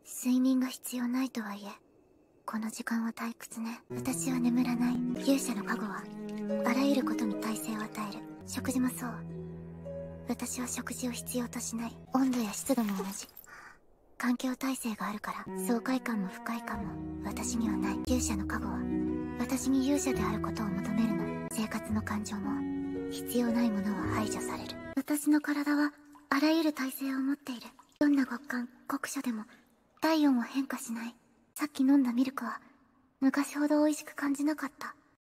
睡眠が必要ないとはいえ、この時間は退屈ね。私は眠らない。勇者の加護はあらゆることに耐性を与える。食事もそう。私は食事を必要としない。温度や湿度も同じ。環境耐性があるから、爽快感も不快感も私にはない。勇者の加護は私に勇者であることを求めるの。生活の感情も必要ないものは排除される。私の体はあらゆる耐性を持っている。どんな極寒酷暑でも体温は変化しない。さっき飲んだミルクは昔ほど美味しく感じなかった。